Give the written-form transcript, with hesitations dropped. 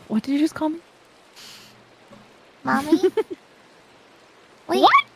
What did you just call me? Mommy? Wait. What?